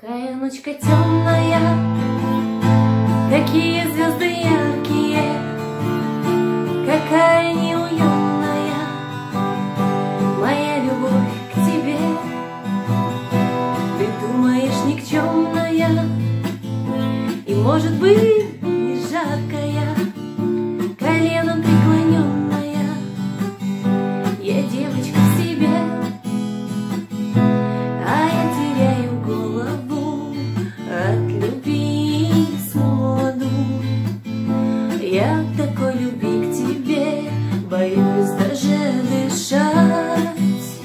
Какая ночка темная, какие звезды яркие, какая неуютная моя любовь к тебе. Ты думаешь, никчемная и, может быть, не жаркая, коленом преклоненная, я девочка в себе, а я теряю голову от любви с молоду. Я такой любви к тебе боюсь даже дышать.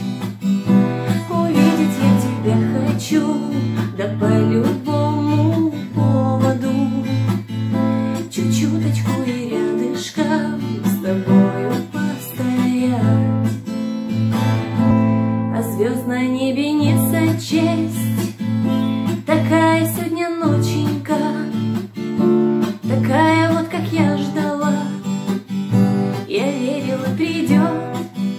Увидеть я тебя хочу, да по любому поводу. Чуть-чуточку и рядышком с тобою постоять. А звезд на небе не сочесть. Такая сегодня ноченька, такая вот, как я ждала. Я верила, придет,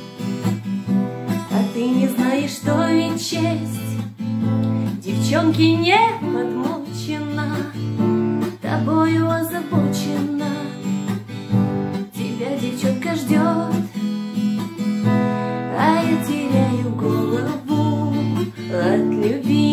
а ты не знаешь, что ведь честь девчонки не подмочена, тобою озабочена. Тебя девчонка ждет, а я теряю голову от любви.